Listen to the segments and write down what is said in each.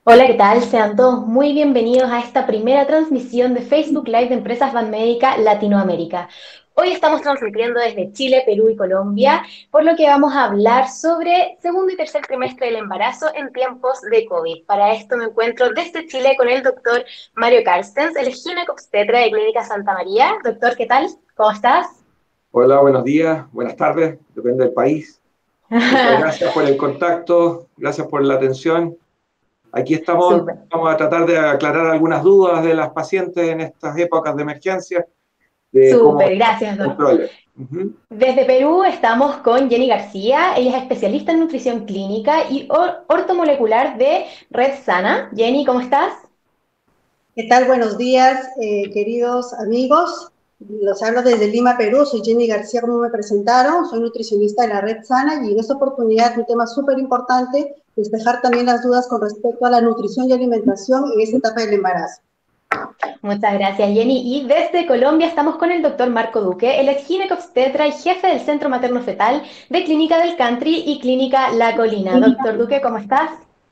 Hola, ¿qué tal? Sean todos muy bienvenidos a esta primera transmisión de Facebook Live de Empresas Banmédica Latinoamérica. Hoy estamos transmitiendo desde Chile, Perú y Colombia, por lo que vamos a hablar sobre segundo y tercer trimestre del embarazo en tiempos de COVID. Para esto me encuentro desde Chile con el doctor Mario Carstens, el ginecobstetra de Clínica Santa María. Doctor, ¿qué tal? ¿Cómo estás? Hola, buenos días, buenas tardes, depende del país. Muchas gracias por el contacto, gracias por la atención. Aquí estamos, Súper. vamos a tratar de aclarar algunas dudas de las pacientes en estas épocas de emergencia, de cómo Súper, gracias, doctor. controles. Ujú. Desde Perú estamos con Jenny García, ella es especialista en nutrición clínica y ortomolecular de Red Sana. Jenny, ¿cómo estás? ¿Qué tal? Buenos días, queridos amigos. Los hablo desde Lima, Perú. Soy Jenny García, como me presentaron. Soy nutricionista de la Red Sana y en esta oportunidad un tema súper importante, despejar también las dudas con respecto a la nutrición y alimentación en esta etapa del embarazo. Muchas gracias, Jenny. Y desde Colombia estamos con el doctor Marco Duque, él es ginecobstetra y jefe del Centro Materno-Fetal de Clínica del Country y Clínica La Colina. Doctor Duque, ¿cómo estás?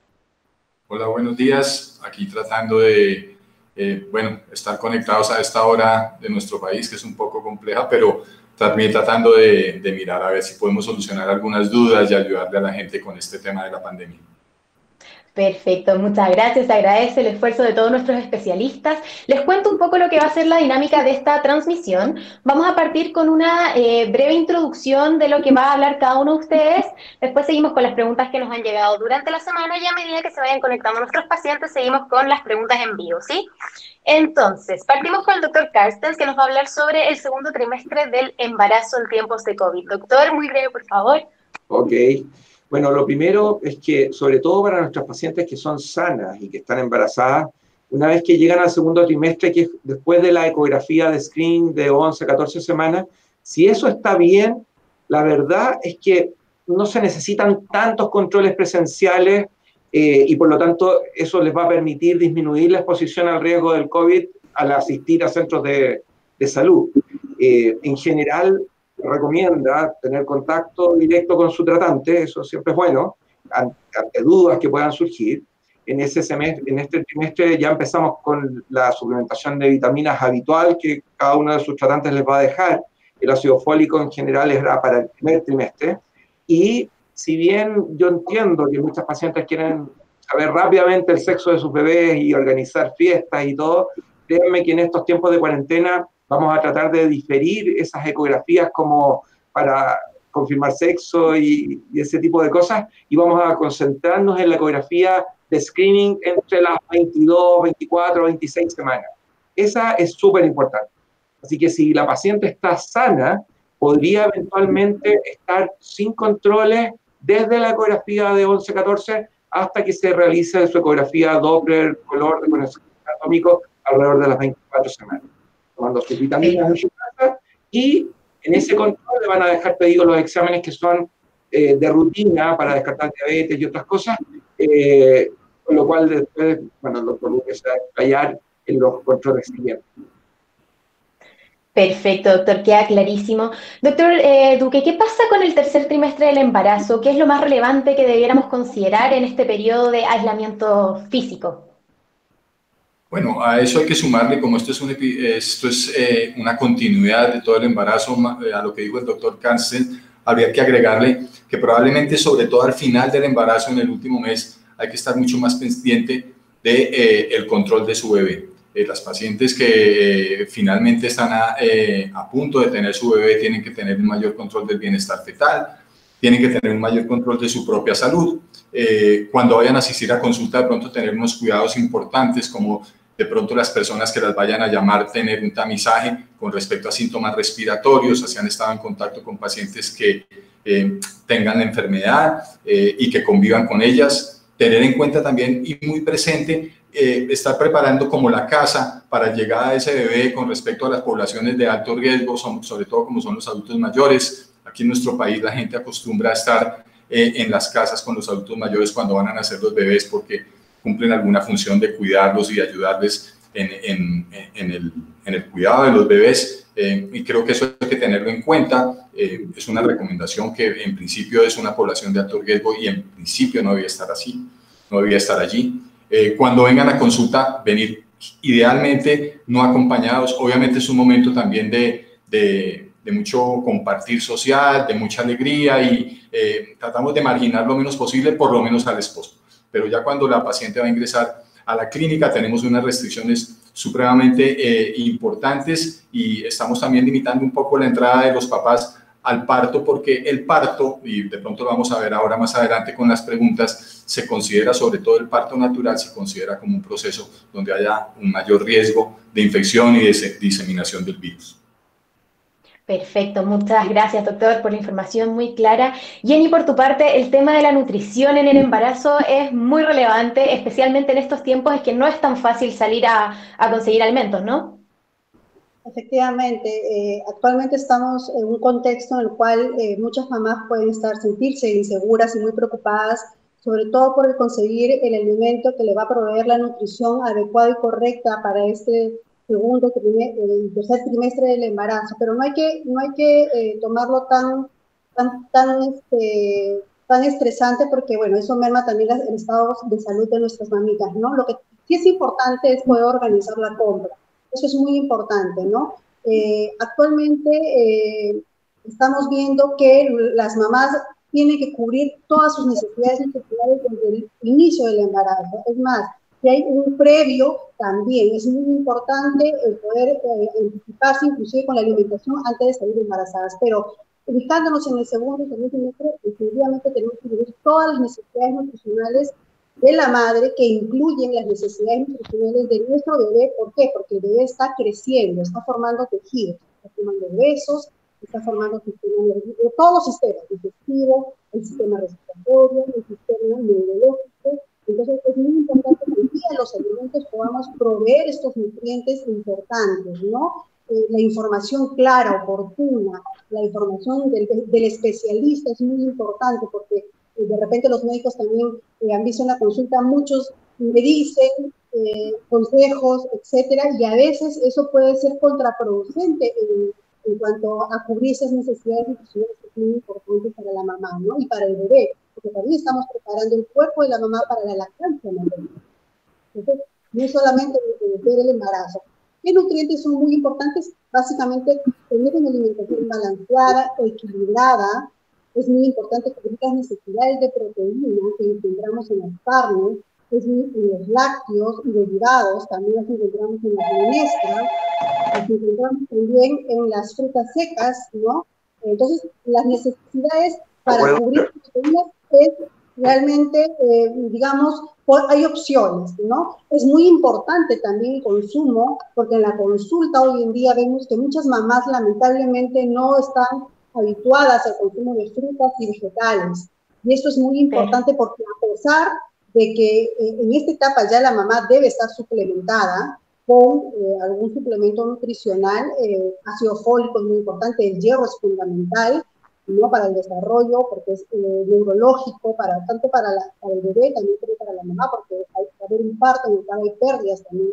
Hola, buenos días. Aquí tratando de, estar conectados a esta hora de nuestro país, que es un poco compleja, pero también tratando de mirar a ver si podemos solucionar algunas dudas y ayudarle a la gente con este tema de la pandemia. Perfecto, muchas gracias. Se agradece el esfuerzo de todos nuestros especialistas. Les cuento un poco lo que va a ser la dinámica de esta transmisión. Vamos a partir con una breve introducción de lo que va a hablar cada uno de ustedes. Después seguimos con las preguntas que nos han llegado durante la semana y a medida que se vayan conectando nuestros pacientes, seguimos con las preguntas en vivo, ¿sí? Entonces, partimos con el doctor Carstens, que nos va a hablar sobre el segundo trimestre del embarazo en tiempos de COVID. Doctor, muy breve, por favor. Ok. Bueno, lo primero es que, sobre todo para nuestras pacientes que son sanas y que están embarazadas, una vez que llegan al segundo trimestre, que es después de la ecografía de screening de 11, 14 semanas, si eso está bien, la verdad es que no se necesitan tantos controles presenciales y por lo tanto eso les va a permitir disminuir la exposición al riesgo del COVID al asistir a centros de salud. En general, recomienda tener contacto directo con su tratante, eso siempre es bueno, ante dudas que puedan surgir. En este trimestre ya empezamos con la suplementación de vitaminas habitual que cada uno de sus tratantes les va a dejar. El ácido fólico en general era para el primer trimestre. Y si bien yo entiendo que muchas pacientes quieren saber rápidamente el sexo de sus bebés y organizar fiestas y todo, créanme que en estos tiempos de cuarentena vamos a tratar de diferir esas ecografías como para confirmar sexo y ese tipo de cosas, y vamos a concentrarnos en la ecografía de screening entre las 22, 24, 26 semanas. Esa es súper importante. Así que si la paciente está sana, podría eventualmente estar sin controles desde la ecografía de 11-14 hasta que se realice su ecografía Doppler, color, reconocimiento anatómico alrededor de las 24 semanas. Tomando sus vitaminas en su casa y en ese control le van a dejar pedidos los exámenes que son de rutina para descartar diabetes y otras cosas, con lo cual después, bueno, el doctor Luque se va a explayar en los controles siguientes. Perfecto, doctor, queda clarísimo. Doctor Duque, ¿qué pasa con el tercer trimestre del embarazo? ¿Qué es lo más relevante que debiéramos considerar en este periodo de aislamiento físico? Bueno, a eso hay que sumarle, como esto es una continuidad de todo el embarazo, a lo que dijo el doctor Carstens, habría que agregarle que probablemente, sobre todo al final del embarazo, en el último mes, hay que estar mucho más pendiente del control de su bebé. Las pacientes que finalmente están a punto de tener su bebé tienen que tener un mayor control del bienestar fetal, tienen que tener un mayor control de su propia salud. Cuando vayan a asistir a consulta, de pronto tener unos cuidados importantes, como de pronto las personas que las vayan a llamar, tener un tamizaje con respecto a síntomas respiratorios, si han estado en contacto con pacientes que tengan la enfermedad y que convivan con ellas. Tener en cuenta también y muy presente estar preparando como la casa para llegada de ese bebé con respecto a las poblaciones de alto riesgo, sobre todo como son los adultos mayores. Aquí en nuestro país la gente acostumbra a estar en las casas con los adultos mayores cuando van a nacer los bebés porque cumplen alguna función de cuidarlos y de ayudarles en el cuidado de los bebés. Y creo que eso hay que tenerlo en cuenta. Es una recomendación que en principio es una población de alto riesgo y en principio no debía estar así, no debía estar allí. Cuando vengan a consulta, venir idealmente no acompañados. Obviamente es un momento también de mucho compartir social, de mucha alegría y tratamos de marginar lo menos posible, por lo menos al esposo. Pero ya cuando la paciente va a ingresar a la clínica tenemos unas restricciones supremamente importantes y estamos también limitando un poco la entrada de los papás al parto, porque el parto, y de pronto lo vamos a ver ahora más adelante con las preguntas, se considera, sobre todo el parto natural, se considera como un proceso donde haya un mayor riesgo de infección y de diseminación del virus. Perfecto, muchas gracias, doctor, por la información muy clara. Jenny, por tu parte, el tema de la nutrición en el embarazo es muy relevante, especialmente en estos tiempos en que no es tan fácil salir a conseguir alimentos, ¿no? Efectivamente, actualmente estamos en un contexto en el cual muchas mamás pueden sentirse inseguras y muy preocupadas, sobre todo por el conseguir el alimento que le va a proveer la nutrición adecuada y correcta para este tercer trimestre del embarazo, pero no hay que tomarlo tan estresante, porque bueno, eso merma también el estado de salud de nuestras mamitas, ¿no? Lo que sí es importante es poder organizar la compra. Eso es muy importante, ¿no? Actualmente estamos viendo que las mamás tienen que cubrir todas sus necesidades nutricionales desde el inicio del embarazo. Es más, si hay un previo, también es muy importante el poder anticiparse inclusive con la alimentación antes de salir embarazadas. Pero ubicándonos en el segundo y tercer trimestre, definitivamente tenemos que cubrir todas las necesidades nutricionales de la madre, que incluyen las necesidades nutricionales de nuestro bebé. ¿Por qué? Porque el bebé está creciendo, está formando tejidos, está formando huesos, está formando todos los sistemas, el digestivo, el sistema respiratorio, el sistema neurológico. Entonces es muy importante que en día los alimentos podamos proveer estos nutrientes importantes, ¿no? La información clara, oportuna, la información del especialista es muy importante, porque de repente los médicos también han visto en la consulta, muchos me dicen consejos, etcétera, y a veces eso puede ser contraproducente en cuanto a cubrir esas necesidades nutricionales que son muy importantes para la mamá, ¿no? Y para el bebé, porque también estamos preparando el cuerpo de la mamá para la lactancia, ¿no? Entonces, no es solamente ver el embarazo. ¿Qué nutrientes son muy importantes? Básicamente, tener una alimentación balanceada, equilibrada. Es muy importante cubrir las necesidades de proteína que encontramos en las carnes, en los lácteos y derivados, también las encontramos en las menestras, las encontramos también en las frutas secas, ¿no? Entonces, las necesidades para cubrir proteínas es realmente, digamos, hay opciones, ¿no? Es muy importante también el consumo, porque en la consulta hoy en día vemos que muchas mamás lamentablemente no están habituadas al consumo de frutas y vegetales. Y esto es muy importante porque a pesar de que en esta etapa ya la mamá debe estar suplementada con algún suplemento nutricional, ácido fólico es muy importante, el hierro es fundamental, ¿no? Para el desarrollo, porque es neurológico, tanto para el bebé, también para la mamá, porque hay que haber un parto en el cual hay pérdidas también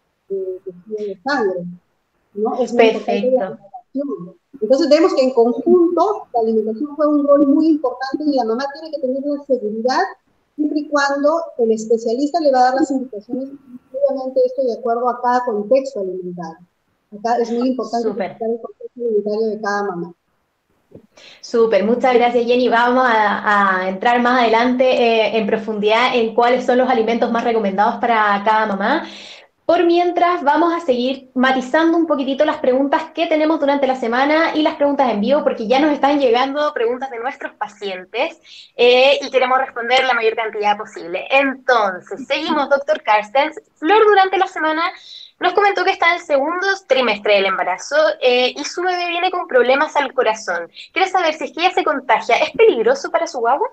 de sangre, ¿no? Es muy importante la alimentación. Entonces vemos que en conjunto la alimentación juega un rol muy importante y la mamá tiene que tener una seguridad siempre y cuando el especialista le va a dar las indicaciones, obviamente esto de acuerdo a cada contexto alimentario. Acá es muy importante respetar el contexto alimentario de cada mamá. Súper, muchas gracias, Jenny. Vamos a entrar más adelante en profundidad en cuáles son los alimentos más recomendados para cada mamá. Por mientras, vamos a seguir matizando un poquitito las preguntas que tenemos durante la semana y las preguntas en vivo, porque ya nos están llegando preguntas de nuestros pacientes y queremos responder la mayor cantidad posible. Entonces, seguimos, doctor Carstens. Flor durante la semana nos comentó que está en el segundo trimestre del embarazo y su bebé viene con problemas al corazón. Quiere saber si es que ella se contagia. ¿Es peligroso para su guagua?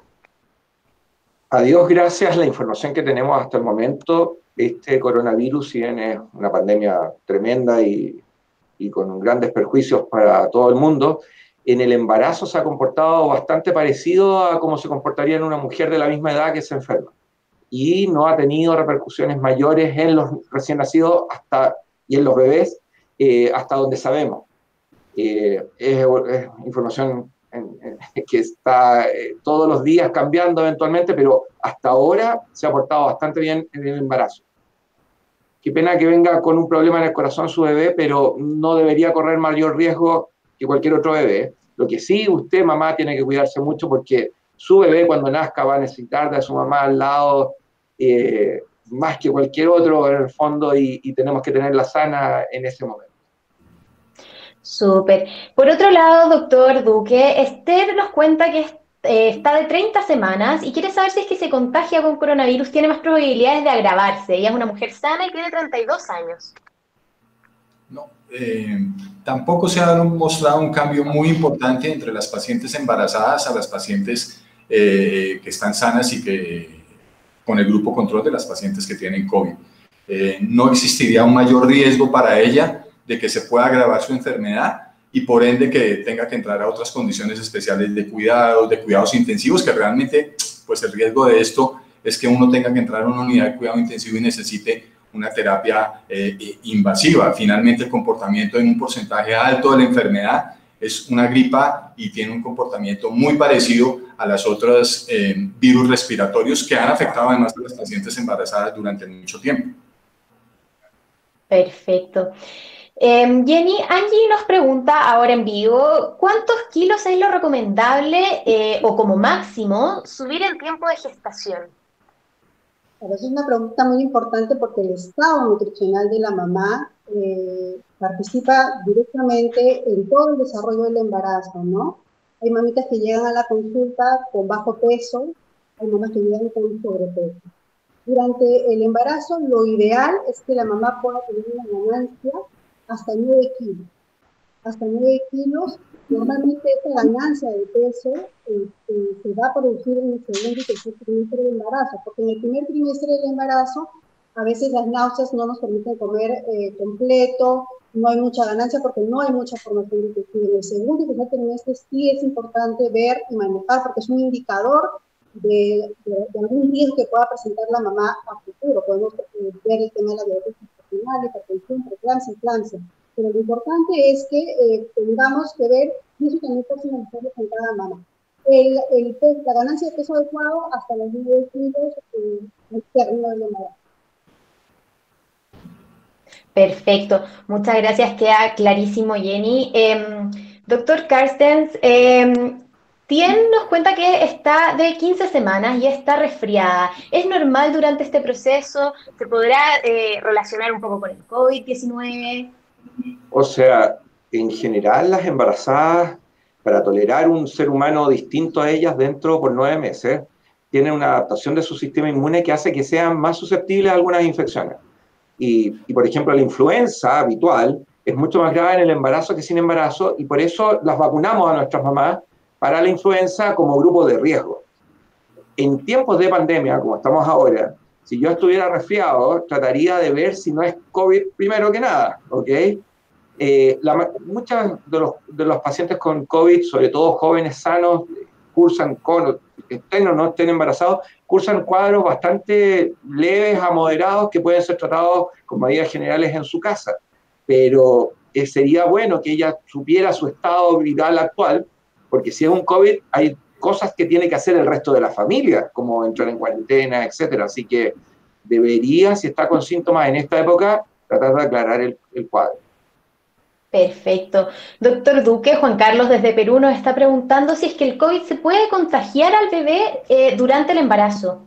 A Dios gracias, la información que tenemos hasta el momento, este coronavirus, si bien es una pandemia tremenda y con grandes perjuicios para todo el mundo, en el embarazo se ha comportado bastante parecido a cómo se comportaría en una mujer de la misma edad que se enferma. Y no ha tenido repercusiones mayores en los recién nacidos y en los bebés hasta donde sabemos. Es información que está todos los días cambiando eventualmente, pero hasta ahora se ha portado bastante bien en el embarazo. Qué pena que venga con un problema en el corazón su bebé, pero no debería correr mayor riesgo que cualquier otro bebé. Lo que sí, usted, mamá, tiene que cuidarse mucho porque su bebé cuando nazca va a necesitar de su mamá al lado más que cualquier otro en el fondo y tenemos que tenerla sana en ese momento. Súper. Por otro lado, doctor Duque, Esther nos cuenta que está de 30 semanas y quiere saber si es que se contagia con coronavirus, tiene más probabilidades de agravarse. Ella es una mujer sana y tiene 32 años. No, tampoco se ha mostrado un cambio muy importante entre las pacientes embarazadas a las pacientes que están sanas y que con el grupo control de las pacientes que tienen COVID. No existiría un mayor riesgo para ella de que se pueda agravar su enfermedad y por ende que tenga que entrar a otras condiciones especiales de cuidados intensivos, que realmente pues el riesgo de esto es que uno tenga que entrar a una unidad de cuidado intensivo y necesite una terapia invasiva. Finalmente el comportamiento en un porcentaje alto de la enfermedad es una gripa y tiene un comportamiento muy parecido a las otras virus respiratorios que han afectado además a las pacientes embarazadas durante mucho tiempo. Perfecto. Jenny, Angie nos pregunta ahora en vivo, ¿cuántos kilos es lo recomendable o como máximo subir en tiempo de gestación? Es una pregunta muy importante porque el estado nutricional de la mamá participa directamente en todo el desarrollo del embarazo, ¿no? Hay mamitas que llegan a la consulta con bajo peso, hay mamás que llegan con sobrepeso. Durante el embarazo, lo ideal es que la mamá pueda tener una ganancia hasta 9 kilos. Hasta 9 kilos, normalmente esta ganancia de peso se va a producir en el segundo y tercer trimestre del embarazo, porque en el primer trimestre del embarazo a veces las náuseas no nos permiten comer completo, no hay mucha ganancia porque no hay mucha formación digestiva. En el segundo y tercer trimestre sí es importante ver y manejar porque es un indicador de algún riesgo que pueda presentar la mamá a futuro. Podemos ver el tema de la diabetes gestacional, hipertensión, preeclampsia, eclampsia. Pero lo importante es que tengamos que ver, y eso también puede analizarlo con cada mamá, la ganancia de peso adecuado hasta los 9 kilos al término del embarazo. Perfecto, muchas gracias, queda clarísimo, Jenny. Doctor Carstens, Tien nos cuenta que está de 15 semanas y está resfriada. ¿Es normal durante este proceso? ¿Se podrá relacionar un poco con el COVID-19? O sea, en general las embarazadas, para tolerar un ser humano distinto a ellas dentro por 9 meses, tienen una adaptación de su sistema inmune que hace que sean más susceptibles a algunas infecciones. Y por ejemplo, la influenza habitual es mucho más grave en el embarazo que sin embarazo y por eso las vacunamos a nuestras mamás para la influenza como grupo de riesgo. En tiempos de pandemia, como estamos ahora, si yo estuviera resfriado, trataría de ver si no es COVID primero que nada, ¿ok? Muchos de los pacientes con COVID, sobre todo jóvenes sanos, cursan estén o no estén embarazados, cursan cuadros bastante leves a moderados que pueden ser tratados con medidas generales en su casa. Pero sería bueno que ella supiera su estado vital actual, porque si es un COVID, hay cosas que tiene que hacer el resto de la familia, como entrar en cuarentena, etc. Así que debería, si está con síntomas en esta época, tratar de aclarar el cuadro. Perfecto. Doctor Duque, Juan Carlos desde Perú nos está preguntando si es que el COVID se puede contagiar al bebé durante el embarazo.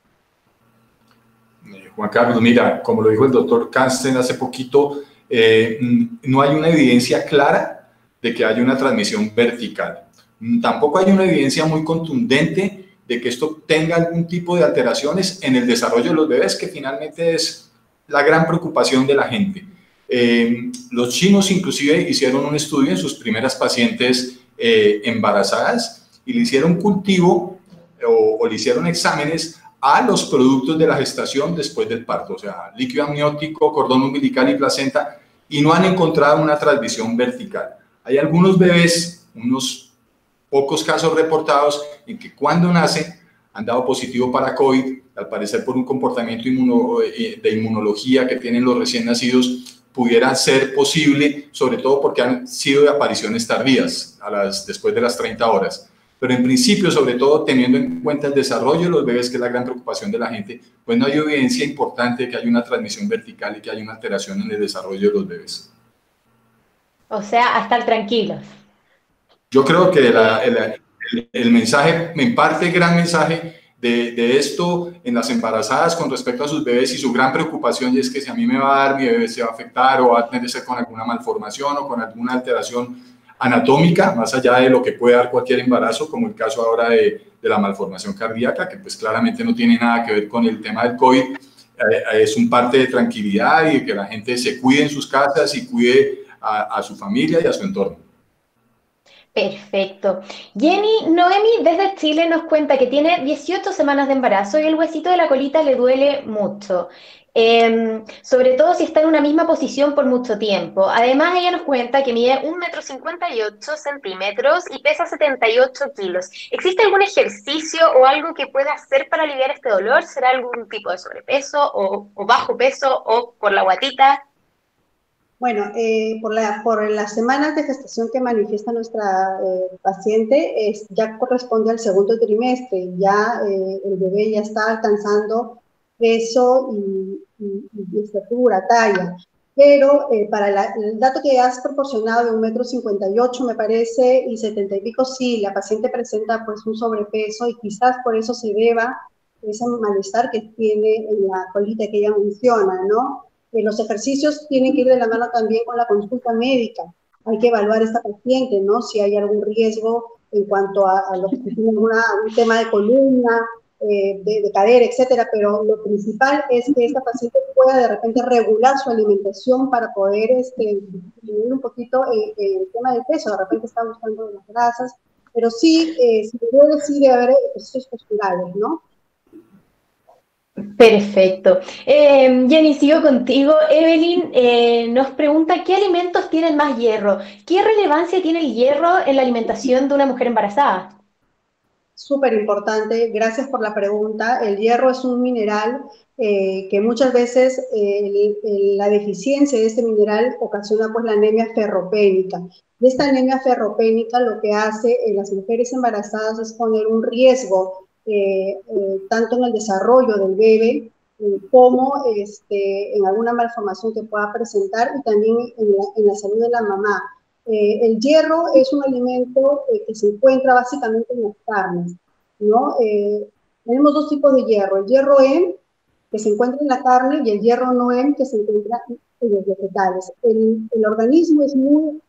Juan Carlos, mira, como lo dijo el doctor Carsten hace poquito, no hay una evidencia clara de que haya una transmisión vertical. Tampoco hay una evidencia muy contundente de que esto tenga algún tipo de alteraciones en el desarrollo de los bebés, que finalmente es la gran preocupación de la gente. Los chinos inclusive hicieron un estudio en sus primeras pacientes embarazadas y le hicieron cultivo o le hicieron exámenes a los productos de la gestación después del parto, o sea, líquido amniótico, cordón umbilical y placenta, y no han encontrado una transmisión vertical. Hay algunos bebés, unos pocos casos reportados, en que cuando nacen han dado positivo para COVID, al parecer por un comportamiento de inmunología que tienen los recién nacidos, pudiera ser posible, sobre todo porque han sido de apariciones tardías, después de las 30 horas. Pero en principio, sobre todo teniendo en cuenta el desarrollo de los bebés, que es la gran preocupación de la gente, pues no hay evidencia importante de que haya una transmisión vertical y que haya una alteración en el desarrollo de los bebés. O sea, a estar tranquilos. Yo creo que el mensaje, en parte el gran mensaje de esto en las embarazadas con respecto a sus bebés y su gran preocupación, y es que si a mí me va a dar, mi bebé se va a afectar o va a tener que ser con alguna malformación o con alguna alteración anatómica, más allá de lo que puede dar cualquier embarazo, como el caso ahora de la malformación cardíaca, que pues claramente no tiene nada que ver con el tema del COVID, es un parte de tranquilidad y de que la gente se cuide en sus casas y cuide a su familia y a su entorno. Perfecto. Jenny Noemi desde Chile nos cuenta que tiene 18 semanas de embarazo y el huesito de la colita le duele mucho. Sobre todo si está en una misma posición por mucho tiempo. Además, ella nos cuenta que mide 1,58 m y pesa 78 kilos. ¿Existe algún ejercicio o algo que pueda hacer para aliviar este dolor? ¿Será algún tipo de sobrepeso o bajo peso o por la guatita? Bueno, por las semanas de gestación que manifiesta nuestra paciente, ya corresponde al segundo trimestre, ya el bebé ya está alcanzando peso y estatura, talla. Pero para el dato que has proporcionado de 1,58 m, me parece, y 70 y pico, sí, la paciente presenta pues un sobrepeso y quizás por eso se deba ese malestar que tiene en la colita que ella menciona, ¿no? Los ejercicios tienen que ir de la mano también con la consulta médica. Hay que evaluar a esta paciente, ¿no? Si hay algún riesgo en cuanto a los que tienen un tema de columna, de cadera, etcétera, pero lo principal es que esta paciente pueda de repente regular su alimentación para poder disminuir un poquito el tema del peso. De repente está buscando las grasas, pero sí, si debe haber ejercicios posturales, ¿no? Perfecto. Jenny, sigo contigo. Evelyn nos pregunta, ¿qué alimentos tienen más hierro? ¿Qué relevancia tiene el hierro en la alimentación de una mujer embarazada? Súper importante, gracias por la pregunta. El hierro es un mineral que muchas veces la deficiencia de este mineral ocasiona pues la anemia ferropénica. Y esta anemia ferropénica lo que hace en las mujeres embarazadas es poner un riesgo tanto en el desarrollo del bebé como en alguna malformación que pueda presentar y también en la salud de la mamá. El hierro es un alimento que se encuentra básicamente en las carnes, ¿no? Tenemos dos tipos de hierro, el hierro EM, que se encuentra en la carne, y el hierro no EM, que se encuentra en los vegetales. El organismo es muy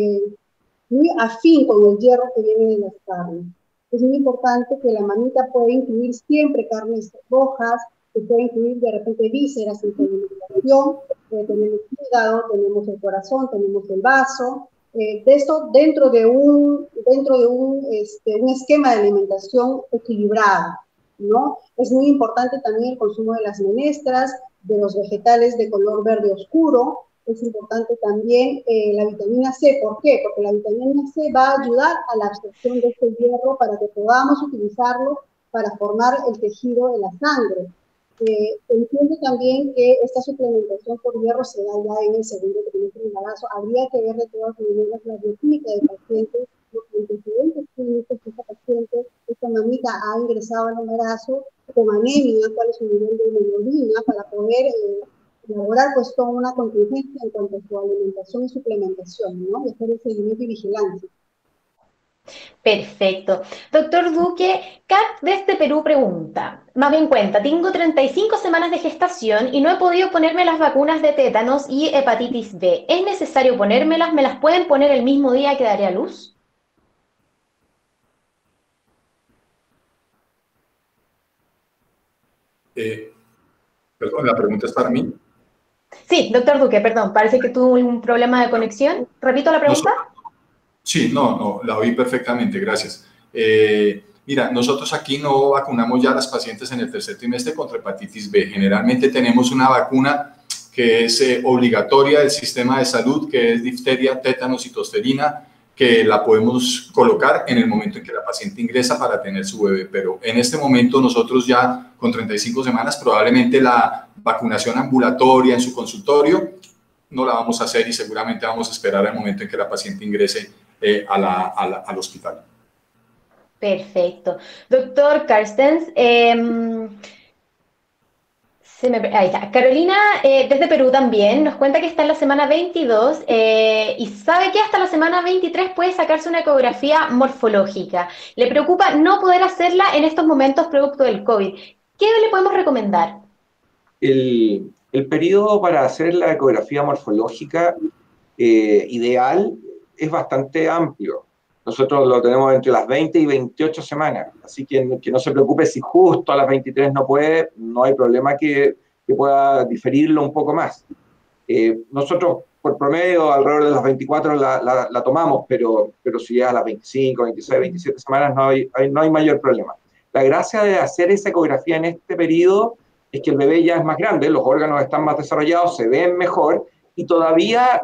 afín con el hierro que viene de las carnes. Es muy importante que la mamita pueda incluir siempre carnes rojas, que pueda incluir de repente vísceras en su alimentación, tenemos el hígado, tenemos el corazón, tenemos el vaso. De esto dentro de un esquema de alimentación equilibrado, ¿no? Es muy importante también el consumo de las menestras, de los vegetales de color verde oscuro. Es importante también la vitamina C. ¿Por qué? Porque la vitamina C va a ayudar a la absorción de este hierro para que podamos utilizarlo para formar el tejido de la sangre. Entiendo también que esta suplementación por hierro se da ya en el segundo trimestre de embarazo. Habría que ver de todas maneras la bioquímica del paciente, los antecedentes clínicos que esta paciente, esta mamita ha ingresado al embarazo con anemia, cuál es su nivel de hemoglobina, para poder elaborar pues toda una contingencia en cuanto a su alimentación y suplementación, ¿no? Y hacer el seguimiento y vigilancia. Perfecto. Doctor Duque, Kat desde Perú pregunta, más bien cuenta, tengo 35 semanas de gestación y no he podido ponerme las vacunas de tétanos y hepatitis B. ¿Es necesario ponérmelas? ¿Me las pueden poner el mismo día que daré a luz? Perdón, ¿la pregunta es para mí? Sí, doctor Duque, perdón, parece que tuvo un problema de conexión. ¿Repito la pregunta? Sí, no, la oí perfectamente, gracias. Mira, nosotros aquí no vacunamos ya a las pacientes en el tercer trimestre contra hepatitis B. Generalmente tenemos una vacuna que es obligatoria del sistema de salud, que es difteria, tétanos y tosferina, que la podemos colocar en el momento en que la paciente ingresa para tener su bebé. Pero en este momento nosotros ya con 35 semanas probablemente la vacunación ambulatoria en su consultorio no la vamos a hacer y seguramente vamos a esperar al momento en que la paciente ingrese al hospital. Perfecto. Doctor Carstens, ahí está. Carolina, desde Perú también, nos cuenta que está en la semana 22 y sabe que hasta la semana 23 puede sacarse una ecografía morfológica. Le preocupa no poder hacerla en estos momentos producto del COVID. ¿Qué le podemos recomendar? El periodo para hacer la ecografía morfológica ideal es bastante amplio. Nosotros lo tenemos entre las 20 y 28 semanas, así que no se preocupe si justo a las 23 no puede, no hay problema que pueda diferirlo un poco más. Nosotros, por promedio, alrededor de las 24 la tomamos, pero si llega a las 25, 26, 27 semanas no hay mayor problema. La gracia de hacer esa ecografía en este periodo es que el bebé ya es más grande, los órganos están más desarrollados, se ven mejor y todavía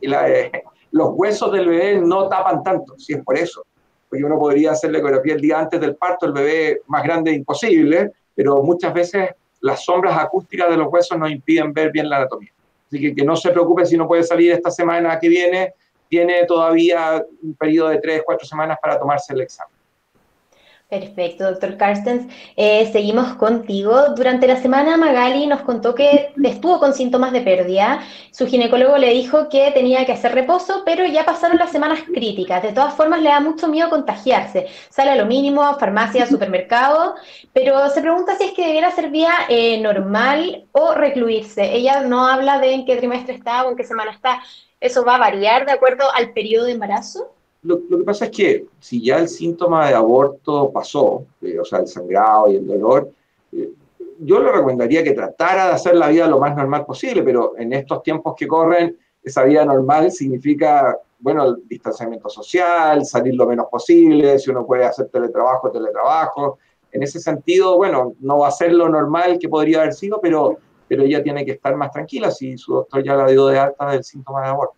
los huesos del bebé no tapan tanto, si es por eso. Porque uno podría hacer la ecografía el día antes del parto, el bebé más grande imposible, pero muchas veces las sombras acústicas de los huesos nos impiden ver bien la anatomía. Así que no se preocupe si no puede salir esta semana que viene, tiene todavía un periodo de 3, 4 semanas para tomarse el examen. Perfecto, doctor Carstens. Seguimos contigo. Durante la semana Magali nos contó que estuvo con síntomas de pérdida. Su ginecólogo le dijo que tenía que hacer reposo, pero ya pasaron las semanas críticas. De todas formas, le da mucho miedo contagiarse. Sale a lo mínimo, a farmacia, supermercado, pero se pregunta si es que debiera ser vía normal o recluirse. Ella no habla de en qué trimestre está o en qué semana está. ¿Eso va a variar de acuerdo al periodo de embarazo? Lo que pasa es que si ya el síntoma de aborto pasó, o sea, el sangrado y el dolor, yo le recomendaría que tratara de hacer la vida lo más normal posible, pero en estos tiempos que corren, esa vida normal significa, bueno, el distanciamiento social, salir lo menos posible, si uno puede hacer teletrabajo, teletrabajo. En ese sentido, bueno, no va a ser lo normal que podría haber sido, pero ella tiene que estar más tranquila si su doctor ya la dio de alta del síntoma de aborto.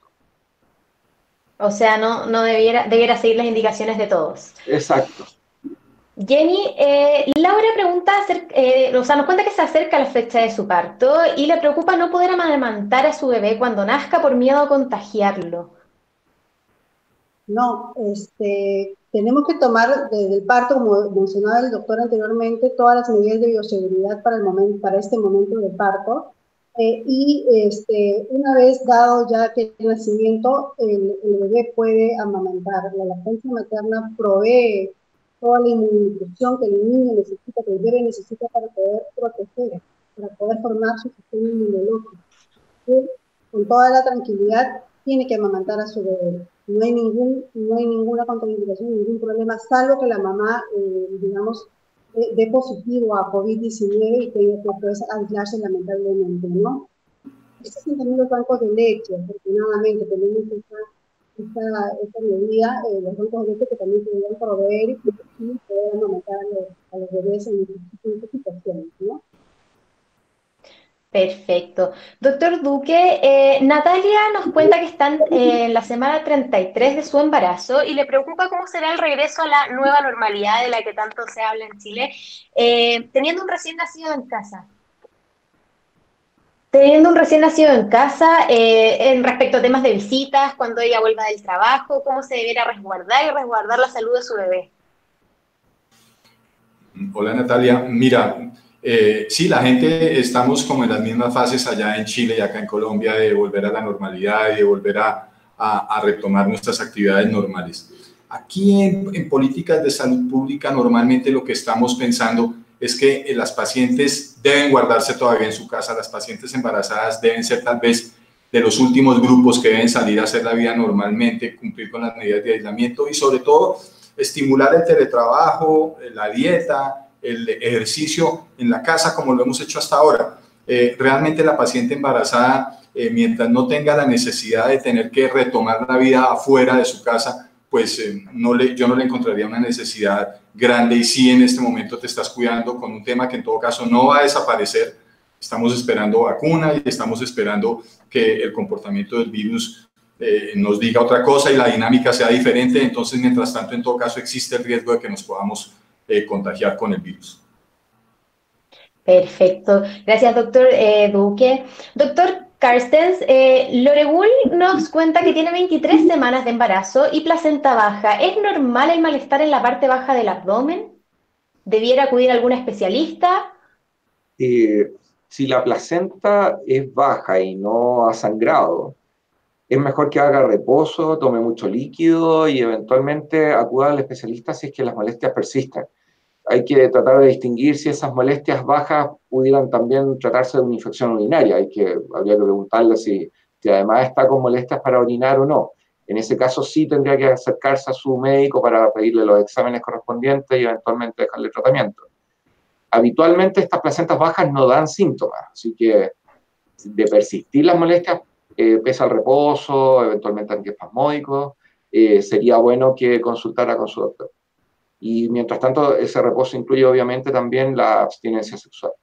O sea, no debiera seguir las indicaciones de todos. Exacto. Jenny, Laura pregunta, o sea, nos cuenta que se acerca la fecha de su parto y le preocupa no poder amamantar a su bebé cuando nazca por miedo a contagiarlo. No, tenemos que tomar desde el parto, como mencionaba el doctor anteriormente, todas las medidas de bioseguridad para este momento del parto. Una vez dado ya que el nacimiento, el bebé puede amamantar. La lactancia materna provee toda la inmunización que el niño necesita, que el bebé necesita para poder proteger, para poder formar su sistema inmunológico. Y con toda la tranquilidad tiene que amamantar a su bebé. No hay ninguna contraindicación, ningún problema, salvo que la mamá, digamos, de positivo a COVID-19 y tenga que pues, aislarse lamentablemente, ¿no? Estos son también los bancos de leche, afortunadamente tenemos esta medida, los bancos de leche que también podrían proveer y poder amamantar a los bebés en estas situaciones, ¿no? Perfecto. Doctor Duque, Natalia nos cuenta que están en la semana 33 de su embarazo y le preocupa cómo será el regreso a la nueva normalidad de la que tanto se habla en Chile, teniendo un recién nacido en casa. En respecto a temas de visitas, cuando ella vuelva del trabajo, cómo se deberá resguardar y resguardar la salud de su bebé. Hola Natalia, mira, sí, la gente estamos como en las mismas fases allá en Chile y acá en Colombia de volver a la normalidad y de volver a retomar nuestras actividades normales. Aquí en políticas de salud pública normalmente lo que estamos pensando es que las pacientes deben guardarse todavía en su casa, las pacientes embarazadas deben ser tal vez de los últimos grupos que deben salir a hacer la vida normalmente, cumplir con las medidas de aislamiento y sobre todo estimular el teletrabajo, la dieta, el ejercicio en la casa como lo hemos hecho hasta ahora. Realmente la paciente embarazada, mientras no tenga la necesidad de tener que retomar la vida afuera de su casa, pues yo no le encontraría una necesidad grande y sí en este momento te estás cuidando con un tema que en todo caso no va a desaparecer. Estamos esperando vacuna y estamos esperando que el comportamiento del virus nos diga otra cosa y la dinámica sea diferente. Entonces, mientras tanto, en todo caso existe el riesgo de que nos podamos contagiar con el virus. Perfecto. Gracias, doctor Duque. Doctor Carstens, Loregul nos cuenta que tiene 23 semanas de embarazo y placenta baja. ¿Es normal el malestar en la parte baja del abdomen? ¿Debiera acudir a algún especialista? Si la placenta es baja y no ha sangrado, es mejor que haga reposo, tome mucho líquido y eventualmente acuda al especialista si es que las molestias persisten. Hay que tratar de distinguir si esas molestias bajas pudieran también tratarse de una infección urinaria. Habría que preguntarle si además está con molestias para orinar o no. En ese caso sí tendría que acercarse a su médico para pedirle los exámenes correspondientes y eventualmente dejarle tratamiento. Habitualmente estas placentas bajas no dan síntomas, así que de persistir las molestias, pese al reposo, eventualmente antiespasmódicos, sería bueno que consultara con su doctor. Y mientras tanto, ese reposo incluye obviamente también la abstinencia sexual.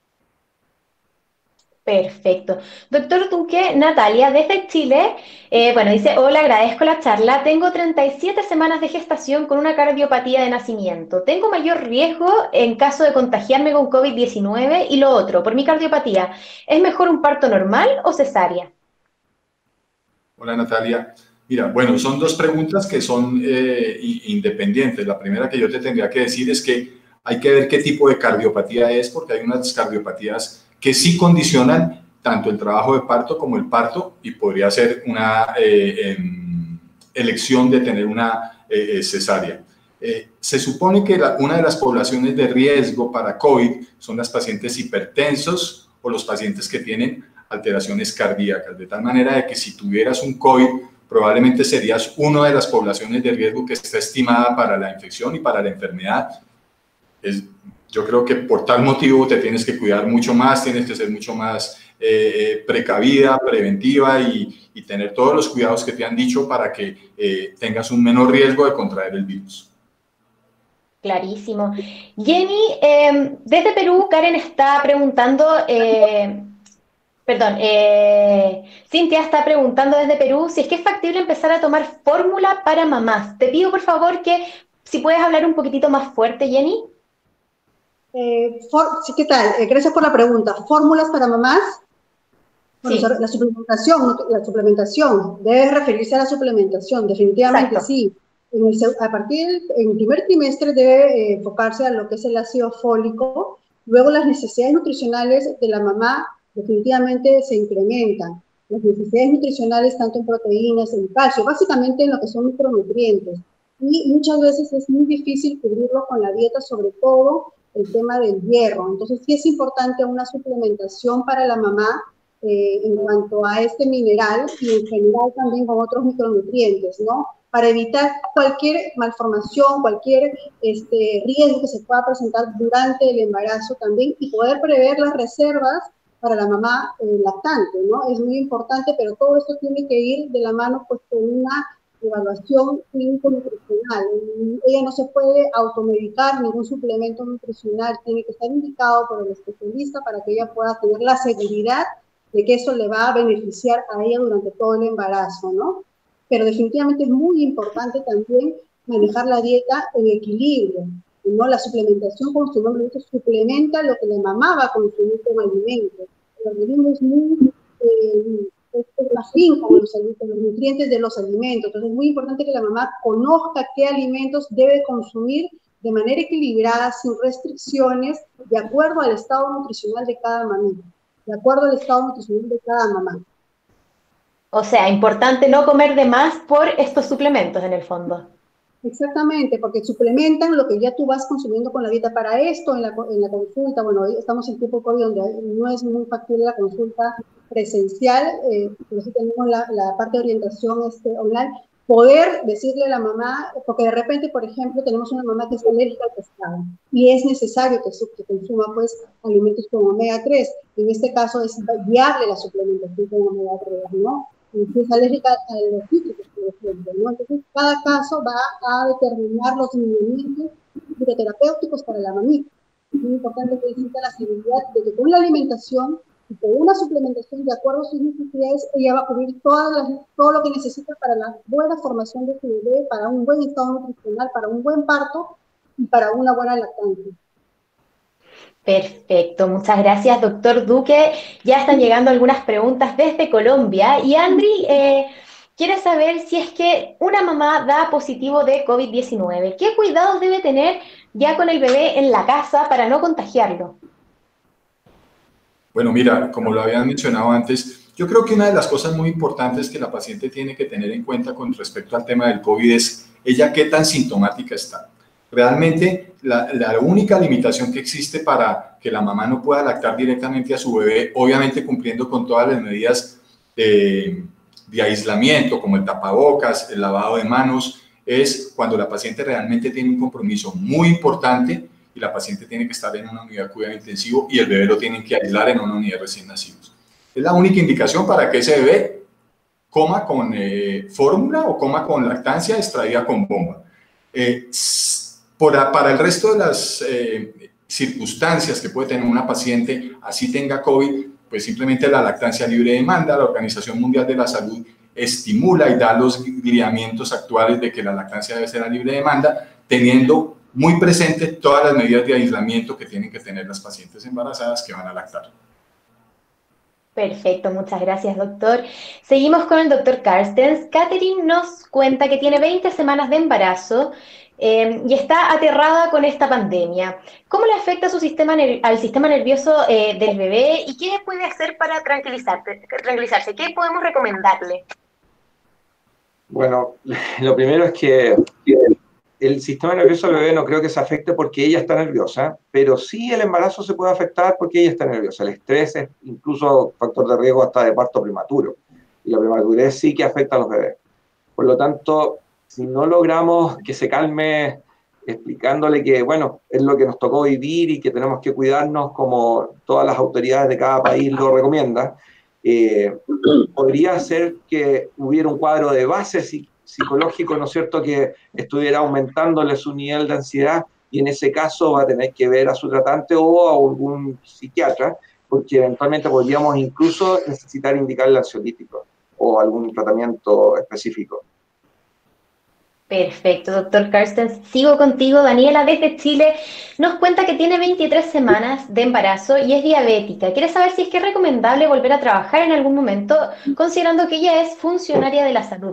Perfecto. Doctor Duque, Natalia, desde Chile, bueno, dice, hola, agradezco la charla. Tengo 37 semanas de gestación con una cardiopatía de nacimiento. ¿Tengo mayor riesgo en caso de contagiarme con COVID-19? Y lo otro, por mi cardiopatía, ¿es mejor un parto normal o cesárea? Hola Natalia. Mira, bueno, son dos preguntas que son independientes. La primera que yo te tendría que decir es que hay que ver qué tipo de cardiopatía es, porque hay unas cardiopatías que sí condicionan tanto el trabajo de parto como el parto y podría ser una elección de tener una cesárea. Se supone que una de las poblaciones de riesgo para COVID son las pacientes hipertensos o los pacientes que tienen alteraciones cardíacas, de tal manera de que si tuvieras un COVID, probablemente serías una de las poblaciones de riesgo que está estimada para la infección y para la enfermedad. Yo creo que por tal motivo te tienes que cuidar mucho más, tienes que ser mucho más precavida, preventiva y tener todos los cuidados que te han dicho para que tengas un menor riesgo de contraer el virus. Clarísimo. Jenny, desde Perú, Karen está preguntando... Perdón, Cintia está preguntando desde Perú si es que es factible empezar a tomar fórmula para mamás. Te pido por favor que si puedes hablar un poquitito más fuerte, Jenny. Sí, ¿qué tal? Gracias por la pregunta. ¿Fórmulas para mamás? Bueno, Sí. La suplementación, debe referirse a la suplementación, definitivamente. Exacto. Sí. A partir del primer trimestre debe enfocarse a lo que es el ácido fólico, luego las necesidades nutricionales de la mamá definitivamente se incrementan. Las necesidades nutricionales tanto en proteínas, en calcio, básicamente en lo que son micronutrientes. Y muchas veces es muy difícil cubrirlo con la dieta, sobre todo el tema del hierro. Entonces sí es importante una suplementación para la mamá en cuanto a este mineral y en general también con otros micronutrientes, ¿no? Para evitar cualquier malformación, cualquier riesgo que se pueda presentar durante el embarazo también y poder prever las reservas para la mamá lactante, ¿no? Es muy importante, pero todo esto tiene que ir de la mano pues con una evaluación clínico-nutricional. Ella no se puede automedicar, ningún suplemento nutricional tiene que estar indicado por el especialista para que ella pueda tener la seguridad de que eso le va a beneficiar a ella durante todo el embarazo, ¿no? Pero definitivamente es muy importante también manejar la dieta en equilibrio, ¿no? La suplementación, como su nombre dice, suplementa lo que la mamá va a consumir como alimento. El organismo es muy más fin con los nutrientes de los alimentos. Entonces es muy importante que la mamá conozca qué alimentos debe consumir de manera equilibrada, sin restricciones, de acuerdo al estado nutricional de cada mamita, de acuerdo al estado nutricional de cada mamá. O sea, importante no comer de más por estos suplementos en el fondo. Exactamente, porque suplementan lo que ya tú vas consumiendo con la dieta. Para esto, en la consulta, bueno, hoy estamos en tiempo COVID donde no es muy factible la consulta presencial, pero sí tenemos la parte de orientación online, poder decirle a la mamá, porque de repente, por ejemplo, tenemos una mamá que es alérgica al pescado y es necesario que consuma pues alimentos con omega 3. En este caso es viable la suplementación con omega 3, ¿no? Y si es alérgica a los cítricos, por ejemplo, ¿no? Entonces, cada caso va a determinar los lineamientos fitoterapéuticos para la mamita. Es muy importante que exista la seguridad de que con la alimentación y con una suplementación de acuerdo a sus necesidades, ella va a cubrir todo lo que necesita para la buena formación de su bebé, para un buen estado nutricional, para un buen parto y para una buena lactancia. Perfecto, muchas gracias, doctor Duque. Ya están llegando algunas preguntas desde Colombia y Andri quiere saber si es que una mamá da positivo de COVID-19. ¿Qué cuidados debe tener ya con el bebé en la casa para no contagiarlo? Bueno, mira, como lo habían mencionado antes, yo creo que una de las cosas muy importantes que la paciente tiene que tener en cuenta con respecto al tema del COVID es ella qué tan sintomática está. Realmente, la única limitación que existe para que la mamá no pueda lactar directamente a su bebé, obviamente cumpliendo con todas las medidas de aislamiento, como el tapabocas, el lavado de manos, es cuando la paciente realmente tiene un compromiso muy importante y la paciente tiene que estar en una unidad de cuidado intensivo y el bebé lo tienen que aislar en una unidad de recién nacidos. Es la única indicación para que ese bebé coma con fórmula o coma con lactancia extraída con bomba. Para el resto de las circunstancias que puede tener una paciente, así tenga COVID, pues simplemente la lactancia libre de demanda. La Organización Mundial de la Salud estimula y da los lineamientos actuales de que la lactancia debe ser a libre demanda, teniendo muy presente todas las medidas de aislamiento que tienen que tener las pacientes embarazadas que van a lactar. Perfecto, muchas gracias, doctor. Seguimos con el doctor Carstens. Catherine nos cuenta que tiene 20 semanas de embarazo y está aterrada con esta pandemia. ¿Cómo le afecta a al sistema nervioso del bebé y qué puede hacer para tranquilizarse? ¿Qué podemos recomendarle? Bueno, lo primero es que el sistema nervioso del bebé no creo que se afecte porque ella está nerviosa, pero sí el embarazo se puede afectar porque ella está nerviosa. El estrés es incluso factor de riesgo hasta de parto prematuro. Y la prematurez sí que afecta a los bebés. Por lo tanto, si no logramos que se calme explicándole que, bueno, es lo que nos tocó vivir y que tenemos que cuidarnos como todas las autoridades de cada país lo recomiendan, podría ser que hubiera un cuadro de base psicológico, ¿no es cierto?, que estuviera aumentándole su nivel de ansiedad y en ese caso va a tener que ver a su tratante o a algún psiquiatra, porque eventualmente podríamos incluso necesitar indicarle ansiolítico o algún tratamiento específico. Perfecto, doctor Carstens. Sigo contigo. Daniela, desde Chile, nos cuenta que tiene 23 semanas de embarazo y es diabética. Quiere saber si es que es recomendable volver a trabajar en algún momento, considerando que ella es funcionaria de la salud.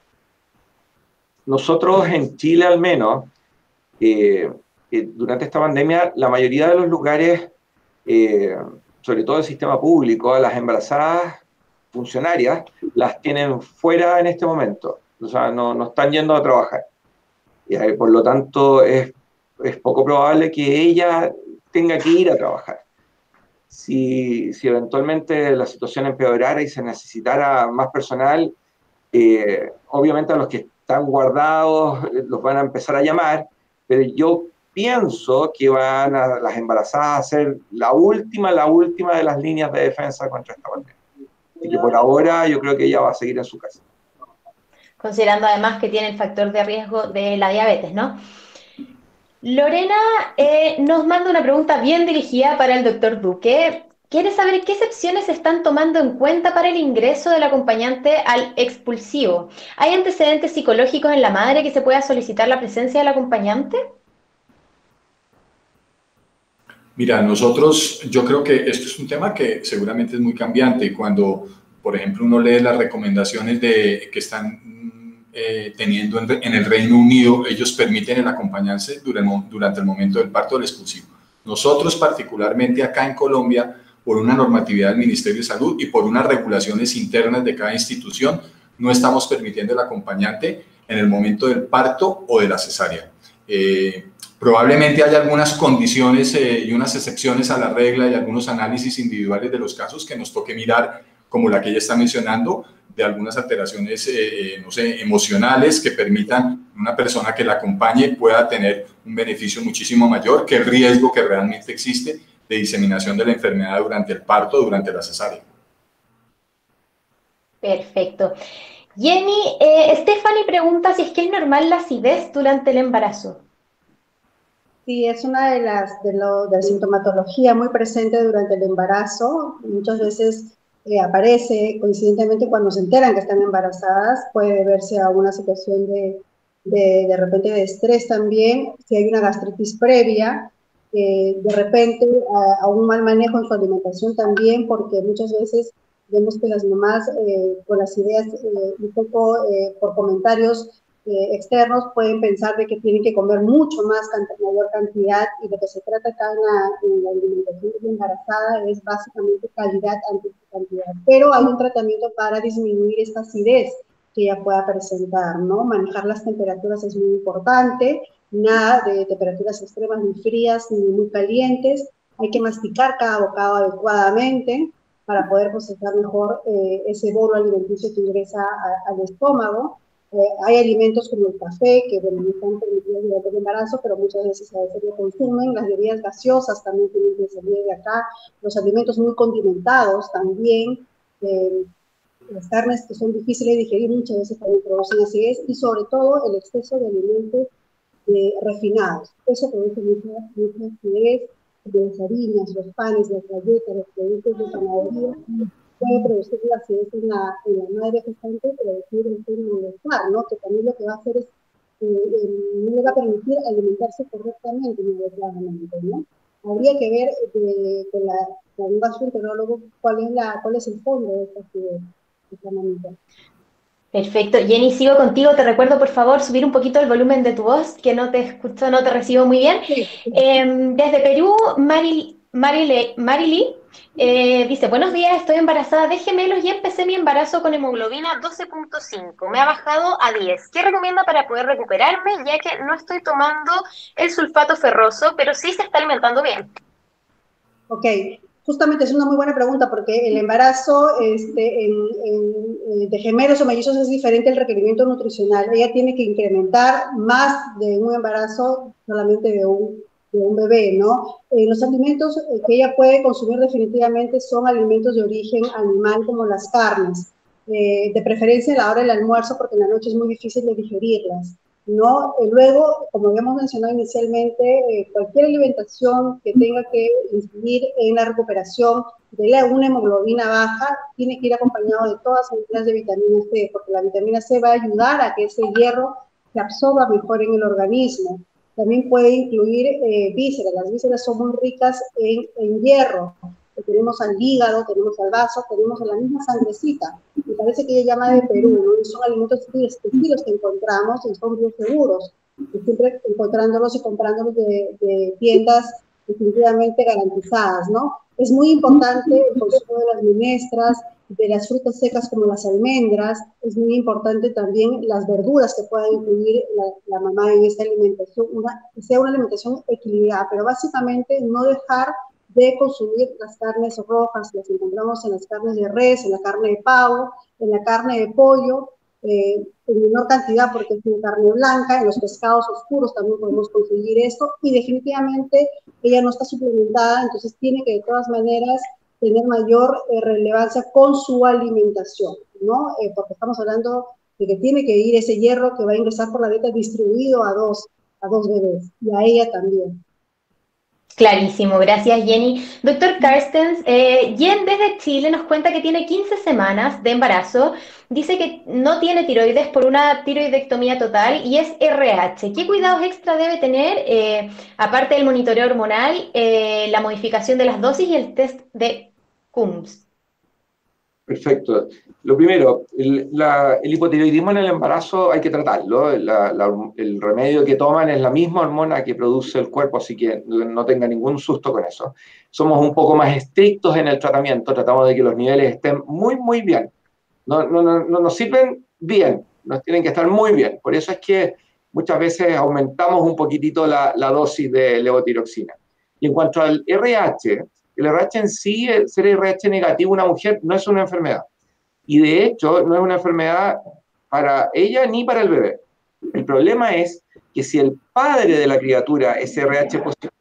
Nosotros en Chile al menos, durante esta pandemia, la mayoría de los lugares, sobre todo el sistema público, a las embarazadas funcionarias, las tienen fuera en este momento. O sea, no están yendo a trabajar. Y por lo tanto, es poco probable que ella tenga que ir a trabajar. Si eventualmente la situación empeorara y se necesitara más personal, obviamente a los que están guardados los van a empezar a llamar, pero yo pienso que van a las embarazadas a ser la última de las líneas de defensa contra esta pandemia. Así que por ahora yo creo que ella va a seguir en su casa. Considerando además que tiene el factor de riesgo de la diabetes, ¿no? Lorena nos manda una pregunta bien dirigida para el doctor Duque. Quiere saber qué excepciones se están tomando en cuenta para el ingreso del acompañante al expulsivo. ¿Hay antecedentes psicológicos en la madre que se pueda solicitar la presencia del acompañante? Mira, yo creo que esto es un tema que seguramente es muy cambiante. Cuando, por ejemplo, uno lee las recomendaciones que están teniendo en el Reino Unido, ellos permiten el acompañarse durante el momento del parto del expulsivo. Nosotros, particularmente acá en Colombia, por una normatividad del Ministerio de Salud y por unas regulaciones internas de cada institución, no estamos permitiendo el acompañante en el momento del parto o de la cesárea. Probablemente haya algunas condiciones y unas excepciones a la regla y algunos análisis individuales de los casos que nos toque mirar, como la que ella está mencionando, de algunas alteraciones, no sé, emocionales que permitan una persona que la acompañe pueda tener un beneficio muchísimo mayor que el riesgo que realmente existe de diseminación de la enfermedad durante el parto o durante la cesárea. Perfecto. Jenny, Stephanie pregunta si es que es normal la acidez durante el embarazo. Sí, es una de la sintomatología muy presente durante el embarazo. Muchas veces aparece coincidentemente cuando se enteran que están embarazadas, puede deberse a una situación de repente de estrés también, si hay una gastritis previa, de repente a un mal manejo en su alimentación también, porque muchas veces vemos que las mamás con las ideas un poco por comentarios externos pueden pensar de que tienen que comer mucho más, mayor cantidad, y lo que se trata acá en la alimentación de la embarazada es básicamente calidad antes que cantidad. Pero hay un tratamiento para disminuir esta acidez que ella pueda presentar, ¿no? Manejar las temperaturas es muy importante, nada de temperaturas extremas ni frías ni muy calientes, hay que masticar cada bocado adecuadamente para poder procesar mejor ese bolo alimenticio que ingresa al estómago. Hay alimentos como el café, que bueno, no están permitidos durante el embarazo, pero muchas veces a veces lo consumen. Las bebidas gaseosas también tienen que salir de acá. Los alimentos muy condimentados también. Las carnes que son difíciles de digerir muchas veces también producen acidez, y sobre todo el exceso de alimentos refinados. Eso produce mucha acidez, de las harinas, los panes, las galletas, los productos de panadería, puede producir la acidez en la madre gestante, producir un malestar, ¿no? Que también lo que va a hacer es, no le va a permitir alimentarse correctamente, ¿no? Habría que ver con un gastroenterólogo cuál es el fondo de esta acidez, de esta mamita. Perfecto. Jenny, sigo contigo. Te recuerdo, por favor, subir un poquito el volumen de tu voz, que no te escucho, no te recibo muy bien. Sí. Desde Perú, Marily dice, buenos días, estoy embarazada de gemelos y empecé mi embarazo con hemoglobina 12.5. Me ha bajado a 10. ¿Qué recomienda para poder recuperarme, ya que no estoy tomando el sulfato ferroso, pero sí se está alimentando bien? Ok. Justamente es una muy buena pregunta, porque el embarazo de gemelos o mellizos es diferente el requerimiento nutricional. Ella tiene que incrementar más de un embarazo solamente de un bebé, ¿no? Los alimentos que ella puede consumir definitivamente son alimentos de origen animal, como las carnes, de preferencia a la hora del almuerzo, porque en la noche es muy difícil de digerirlas, ¿no? Luego, como habíamos mencionado inicialmente, cualquier alimentación que tenga que incidir en la recuperación de una hemoglobina baja tiene que ir acompañado de todas las medidas de vitamina C, porque la vitamina C va a ayudar a que ese hierro se absorba mejor en el organismo. También puede incluir vísceras. Las vísceras son muy ricas en hierro. Tenemos al hígado, tenemos al vaso, tenemos en la misma sangrecita. Me parece que ella llama de Perú, ¿no? Y son alimentos textiles que encontramos y son bien seguros. Y siempre encontrándolos y comprándolos de tiendas definitivamente garantizadas, ¿no? Es muy importante el consumo de las menestras, de las frutas secas como las almendras. Es muy importante también las verduras que pueda incluir la mamá en esta alimentación, que sea una alimentación equilibrada, pero básicamente no dejar de consumir las carnes rojas. Las encontramos en las carnes de res, en la carne de pavo, en la carne de pollo, en menor cantidad porque es una carne blanca. En los pescados oscuros también podemos conseguir esto, y definitivamente ella no está suplementada, entonces tiene que de todas maneras tener mayor relevancia con su alimentación, ¿no? Porque estamos hablando de que tiene que ir ese hierro que va a ingresar por la dieta distribuido a dos bebés, y a ella también. Clarísimo, gracias Jenny. Doctor Carstens, Jen desde Chile nos cuenta que tiene 15 semanas de embarazo, dice que no tiene tiroides por una tiroidectomía total y es RH. ¿Qué cuidados extra debe tener, aparte del monitoreo hormonal, la modificación de las dosis y el test de Coombs? Perfecto. Lo primero, el hipotiroidismo en el embarazo hay que tratarlo. El remedio que toman es la misma hormona que produce el cuerpo, así que no tenga ningún susto con eso. Somos un poco más estrictos en el tratamiento, tratamos de que los niveles estén muy, muy bien. No nos sirven bien, nos tienen que estar muy bien. Por eso es que muchas veces aumentamos un poquitito la dosis de levotiroxina. Y en cuanto al RH, el RH en sí, ser RH negativo una mujer no es una enfermedad. Y de hecho, no es una enfermedad para ella ni para el bebé. El problema es que si el padre de la criatura es RH positivo,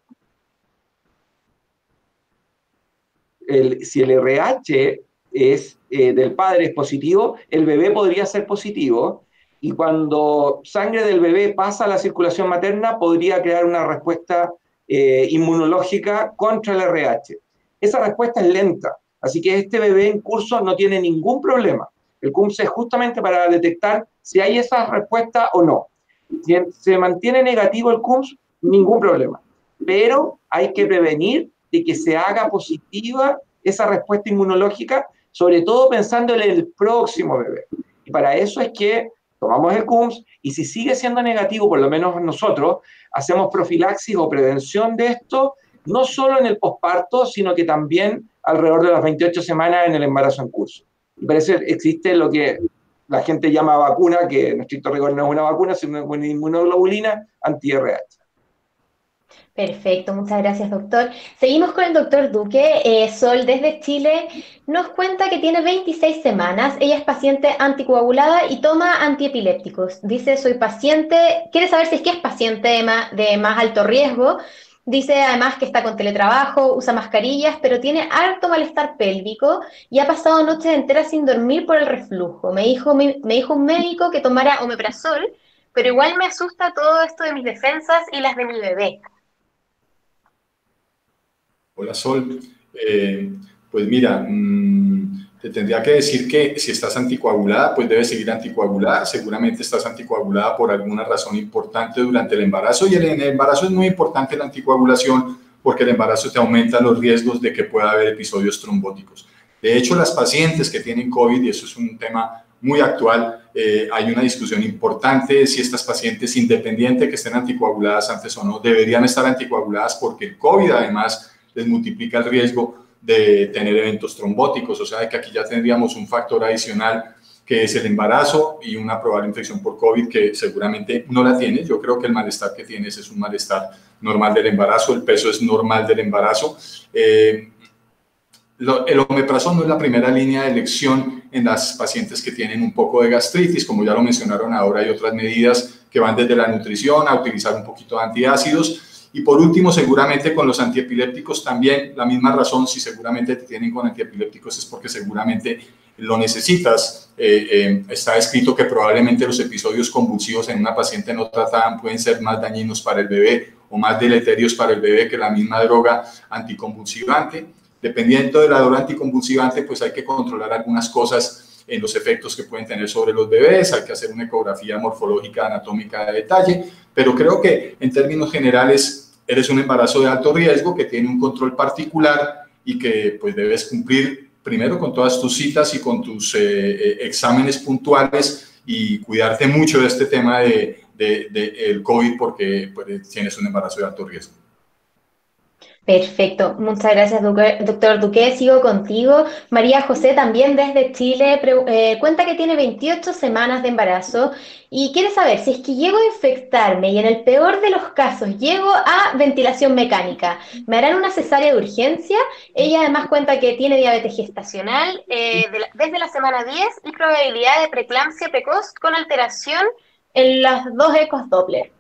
si el RH del padre es positivo, el bebé podría ser positivo, y cuando sangre del bebé pasa a la circulación materna, podría crear una respuesta inmunológica contra el RH. Esa respuesta es lenta, así que este bebé en curso no tiene ningún problema. El CUMS es justamente para detectar si hay esa respuesta o no. Si se mantiene negativo el CUMS, ningún problema. pero hay que prevenir de que se haga positiva esa respuesta inmunológica, sobre todo pensando en el próximo bebé. Y para eso es que tomamos el CUMS, y si sigue siendo negativo, por lo menos nosotros, hacemos profilaxis o prevención de esto, no solo en el posparto, sino que también alrededor de las 28 semanas en el embarazo en curso. Y parece que existe lo que la gente llama vacuna, que en estricto rigor no es una vacuna, sino una inmunoglobulina anti-RH. Perfecto, muchas gracias, doctor. Seguimos con el doctor Duque. Sol, desde Chile, nos cuenta que tiene 26 semanas. Ella es paciente anticoagulada y toma antiepilépticos. Dice, soy paciente, quiere saber si es que es paciente de más alto riesgo. Dice además que está con teletrabajo, usa mascarillas, pero tiene harto malestar pélvico y ha pasado noches enteras sin dormir por el reflujo. Me dijo un médico que tomara omeprazol, pero igual me asusta todo esto de mis defensas y las de mi bebé. Hola Sol, pues mira, te tendría que decir que si estás anticoagulada, pues debes seguir anticoagulada. Seguramente estás anticoagulada por alguna razón importante durante el embarazo, y en el embarazo es muy importante la anticoagulación porque el embarazo te aumenta los riesgos de que pueda haber episodios trombóticos. De hecho, las pacientes que tienen COVID, y eso es un tema muy actual, hay una discusión importante si estas pacientes, independiente que estén anticoaguladas antes o no, deberían estar anticoaguladas porque el COVID además les multiplica el riesgo de tener eventos trombóticos, o sea que aquí ya tendríamos un factor adicional que es el embarazo y una probable infección por COVID que seguramente no la tienes. Yo creo que el malestar que tienes es un malestar normal del embarazo, el peso es normal del embarazo. El omeprazol no es la primera línea de elección en las pacientes que tienen un poco de gastritis, como ya lo mencionaron ahora, hay otras medidas que van desde la nutrición a utilizar un poquito de antiácidos. Y por último, seguramente con los antiepilépticos también, la misma razón, si seguramente te tienen con antiepilépticos es porque seguramente lo necesitas. Está escrito que probablemente los episodios convulsivos en una paciente no tratada pueden ser más dañinos para el bebé o más deleterios para el bebé que la misma droga anticonvulsivante. Dependiendo de la droga anticonvulsivante, pues hay que controlar algunas cosas en los efectos que pueden tener sobre los bebés, hay que hacer una ecografía morfológica, anatómica de detalle, pero creo que en términos generales eres un embarazo de alto riesgo que tiene un control particular y que pues debes cumplir primero con todas tus citas y con tus exámenes puntuales y cuidarte mucho de este tema del COVID porque pues, tienes un embarazo de alto riesgo. Perfecto, muchas gracias, doctor Duque. Sigo contigo. María José, también desde Chile, cuenta que tiene 28 semanas de embarazo y quiere saber si es que llego a infectarme y en el peor de los casos llego a ventilación mecánica, ¿me harán una cesárea de urgencia? Ella además cuenta que tiene diabetes gestacional desde la semana 10 y probabilidad de preeclampsia precoz con alteración en las 2 ecos Doppler.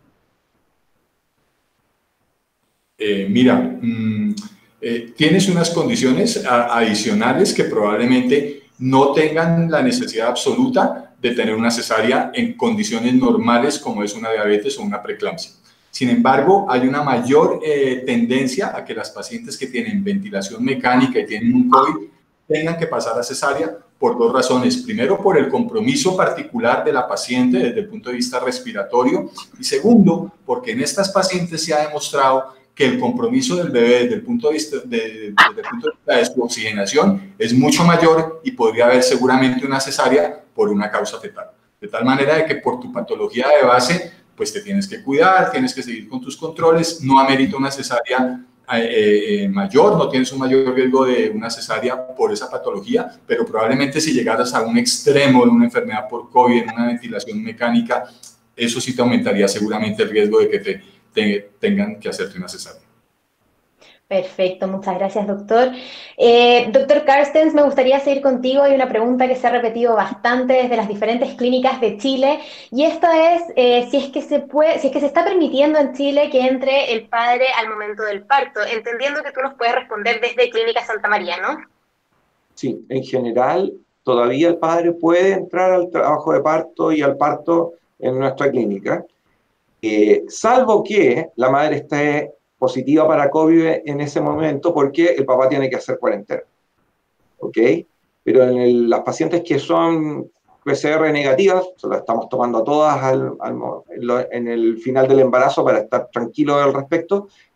Mira, tienes unas condiciones adicionales que probablemente no tengan la necesidad absoluta de tener una cesárea en condiciones normales como es una diabetes o una preeclampsia. Sin embargo, hay una mayor tendencia a que las pacientes que tienen ventilación mecánica y tienen un COVID tengan que pasar a cesárea por 2 razones. Primero, por el compromiso particular de la paciente desde el punto de vista respiratorio, y segundo, porque en estas pacientes se ha demostrado que el compromiso del bebé desde el punto de vista de su oxigenación es mucho mayor y podría haber seguramente una cesárea por una causa fetal. De tal manera de que por tu patología de base, pues te tienes que cuidar, tienes que seguir con tus controles, no amerita una cesárea mayor, no tienes un mayor riesgo de una cesárea por esa patología, pero probablemente si llegaras a un extremo de una enfermedad por COVID en una ventilación mecánica, eso sí te aumentaría seguramente el riesgo de que tengan que hacerte una cesárea. Perfecto, muchas gracias, doctor. Doctor Carstens, me gustaría seguir contigo. Hay una pregunta que se ha repetido bastante desde las diferentes clínicas de Chile, y esta es si es que se está permitiendo en Chile que entre el padre al momento del parto, entendiendo que tú nos puedes responder desde Clínica Santa María, ¿no? Sí, en general, todavía el padre puede entrar al trabajo de parto y al parto en nuestra clínica. Salvo que la madre esté positiva para COVID en ese momento porque el papá tiene que hacer cuarentena. ¿Ok? Pero las pacientes que son PCR negativas, se las estamos tomando a todas en el final del embarazo para estar tranquilos al respecto,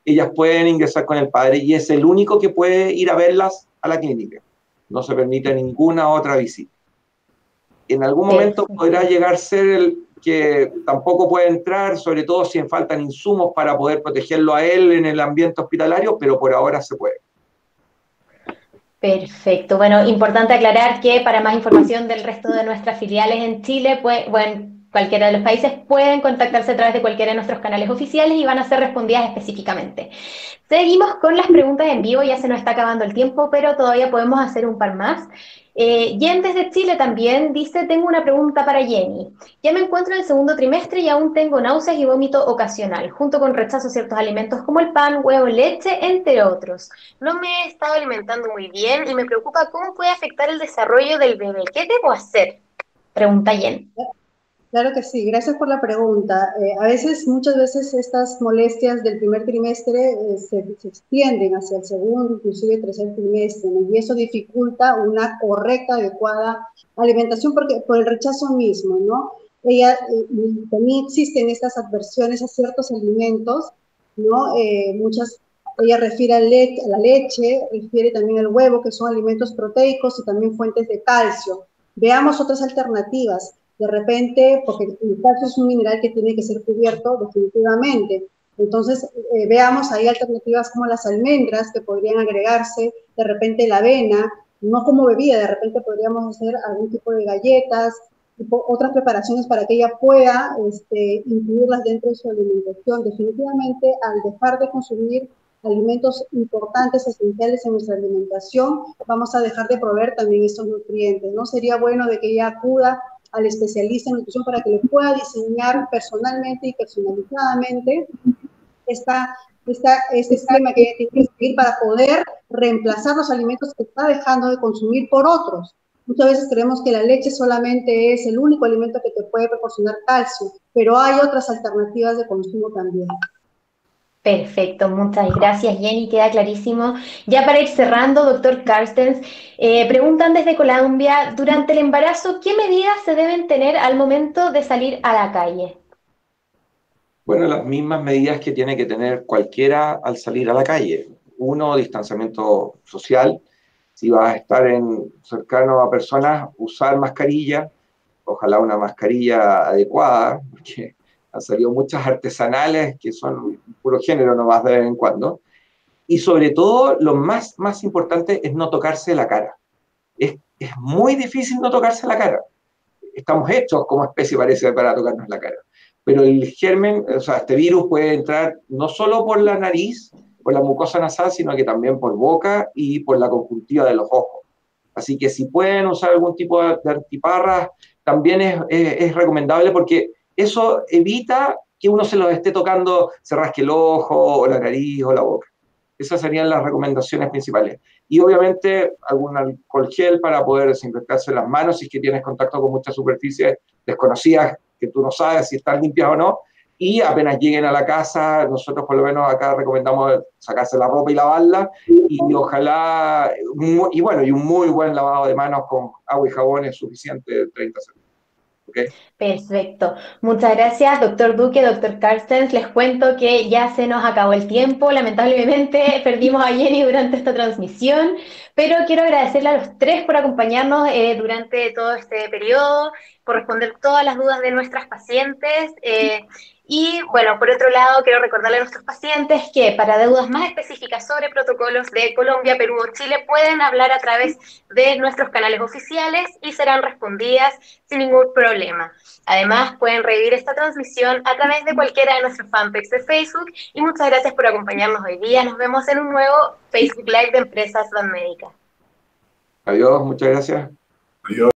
ellas pueden ingresar con el padre y es el único que puede ir a verlas a la clínica. No se permite ninguna otra visita. En algún momento podrá llegar a ser el que tampoco puede entrar, sobre todo si faltan insumos para poder protegerlo a él en el ambiente hospitalario, pero por ahora se puede. Perfecto. Bueno, importante aclarar que para más información del resto de nuestras filiales en Chile, pues, bueno, cualquiera de los países pueden contactarse a través de cualquiera de nuestros canales oficiales y van a ser respondidas específicamente. Seguimos con las preguntas en vivo, ya se nos está acabando el tiempo, pero todavía podemos hacer un par más. Jen desde Chile también dice, tengo una pregunta para Jenny. Ya me encuentro en el segundo trimestre y aún tengo náuseas y vómito ocasional, junto con rechazo a ciertos alimentos como el pan, huevo, leche, entre otros. No me he estado alimentando muy bien y me preocupa cómo puede afectar el desarrollo del bebé. ¿Qué debo hacer? Pregunta Jen. Claro que sí, gracias por la pregunta. Muchas veces estas molestias del primer trimestre se extienden hacia el segundo, inclusive tercer trimestre, ¿no? Y eso dificulta una correcta, adecuada alimentación por el rechazo mismo, ¿no? También existen estas adversiones a ciertos alimentos, ¿no? Ella refiere a la leche, refiere también al huevo, que son alimentos proteicos y también fuentes de calcio. Veamos otras alternativas. De repente, porque el calcio es un mineral que tiene que ser cubierto definitivamente. Entonces, veamos ahí alternativas como las almendras que podrían agregarse, de repente la avena, no como bebida, de repente podríamos hacer algún tipo de galletas, otras preparaciones para que ella pueda incluirlas dentro de su alimentación. Definitivamente, al dejar de consumir alimentos importantes, esenciales en nuestra alimentación, vamos a dejar de proveer también estos nutrientes, ¿no? Sería bueno de que ella acuda al especialista en nutrición para que le pueda diseñar personalmente y personalizadamente este esquema que ella tiene que seguir para poder reemplazar los alimentos que está dejando de consumir por otros. Muchas veces creemos que la leche solamente es el único alimento que te puede proporcionar calcio, pero hay otras alternativas de consumo también. Perfecto, muchas gracias Jenny, queda clarísimo. Ya para ir cerrando, doctor Carstens, preguntan desde Colombia, durante el embarazo, ¿qué medidas se deben tener al momento de salir a la calle? Bueno, las mismas medidas que tiene que tener cualquiera al salir a la calle. Uno, distanciamiento social. Si vas a estar cercano a personas, usar mascarilla, ojalá una mascarilla adecuada, porque han salido muchas artesanales que son puro género nomás de vez en cuando. Y sobre todo, lo más importante es no tocarse la cara. Es muy difícil no tocarse la cara. Estamos hechos como especie, parece, para tocarnos la cara. Pero el germen, o sea, este virus puede entrar no solo por la nariz, por la mucosa nasal, sino que también por boca y por la conjuntiva de los ojos. Así que si pueden usar algún tipo de antiparras, también es recomendable porque eso evita que uno se los esté tocando, se rasque el ojo, o la nariz, o la boca. Esas serían las recomendaciones principales. Y obviamente algún alcohol gel para poder desinfectarse las manos si es que tienes contacto con muchas superficies desconocidas que tú no sabes si están limpias o no. Y apenas lleguen a la casa, nosotros por lo menos acá recomendamos sacarse la ropa y lavarla. Y ojalá, y un muy buen lavado de manos con agua y jabón es suficiente, 30 segundos. ¿Okay? Perfecto. Muchas gracias, doctor Duque, doctor Carstens. Les cuento que ya se nos acabó el tiempo. Lamentablemente perdimos a Jenny durante esta transmisión, pero quiero agradecerle a los tres por acompañarnos durante todo este periodo, por responder todas las dudas de nuestras pacientes. Y bueno, por otro lado, quiero recordarle a nuestros pacientes que para dudas más específicas sobre protocolos de Colombia, Perú o Chile pueden hablar a través de nuestros canales oficiales y serán respondidas sin ningún problema. Además, pueden revivir esta transmisión a través de cualquiera de nuestros fanpages de Facebook y muchas gracias por acompañarnos hoy día. Nos vemos en un nuevo Facebook Live de Empresas Banmédica. Adiós, muchas gracias. Adiós.